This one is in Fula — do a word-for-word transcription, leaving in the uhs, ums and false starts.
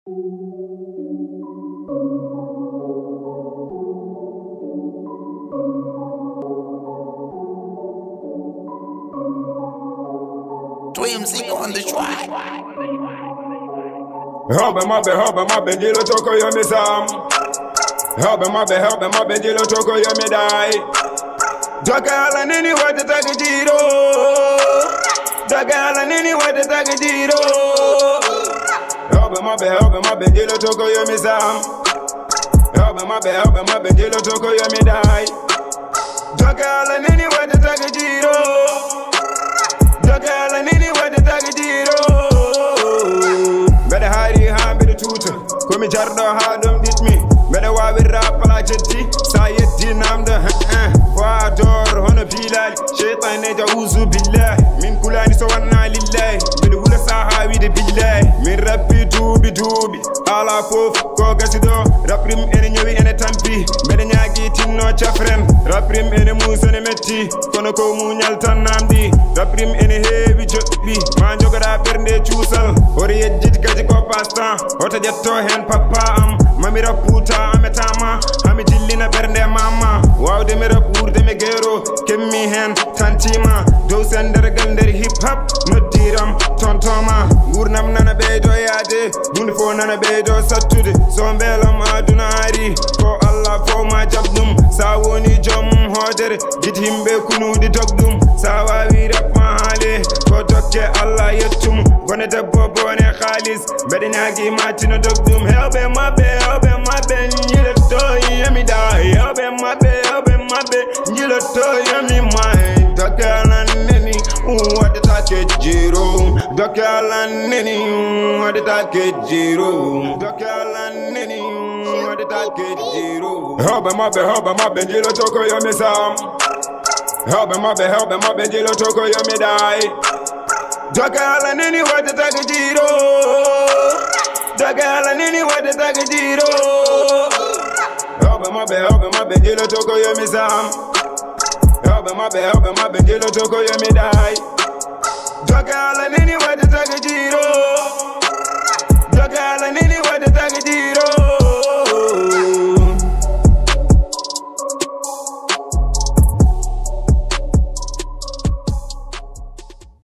Twimzy on the track. Help him up, help him up, and you toko yo me sam. Help him up, help him up, and you toko yo me die. Dagala nini wa te takijiro. Dagala nini wa te takijiro. Help him up, help him up, and you toko yo me sam. Help him up, help him up, and you toko yo me die. Dagala nini wa te takijiro. Dagala nini wa te takijiro. Better hide it, hand be the tutor. Come jardo hardum dit me. Better why we rap la jetti. Sayeti nam de eh. Fador hono bilal. Shaitan ne ja uzu billah. Min kulani so wanna lillahi. Bil hula sahawi de billah. Min rappi dubi dubi. Ala fof ko gasido. Raprim ene nyowi ene tampi. Better nyagi tinno chafren. Raprim ene musa ne metti. Kono ko munyal tan namdi. Raprim ene heewi jobbi. Ma jogara bernde chusal. Ori yejjit kaji ko pastan. Ota jetto hen papa am. Mami raputa ametama. Ami jillina bernde mama. Wow de me rapur de me gero. Kemmi hen tantima. Do sender gander hip hop. No diram tontoma. Gurnam nana bedo yade. Dunfo nana bedo satude. So mbelam aduna ari. Ko Allah fo ma jabdum. Sawoni jom hodere. Git himbe kunu di dogdum. Sawa wi rap mahale. Ko dokke Allah yettum. Gone de bobo ne khalis. Bede nyagi matino dogdum. Help him my be, help him my be. Njilo to yemi die. Help him my be, help him my be. Njilo to yemi my. Dokala neni. What the take jiro. Dokala neni. What the take jiro. Dokala neni. What the take jiro. Help him my be, help him my be. Njilo toko yemi sam. Help him my be, help him my be. Njilo toko yemi die. Dokala neni. What the take jiro. Dagala nini wa te takijiro. Help him up, help him up, and you toko yo me sam. Help him up, help him up, and you toko yo me die. Dagala nini wa te takijiro. Dagala nini wa te takijiro.